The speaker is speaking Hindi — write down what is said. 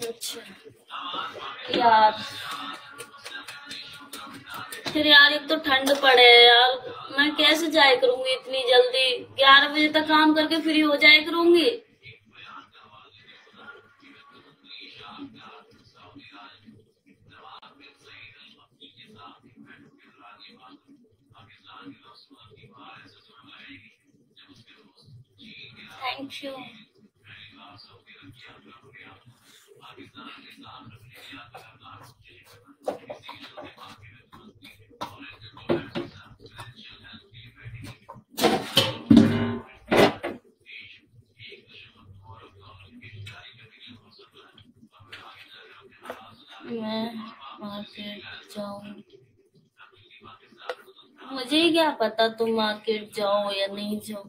अच्छा यार, फिर यार एक तो ठंड पड़े है यार, मैं कैसे जाया करूंगी इतनी जल्दी? 11 बजे तक काम करके फ्री हो जाया करूंगी। Thank you. मैं मार्केट जाऊं? मुझे क्या पता तुम मार्केट जाओ या नहीं जाओ।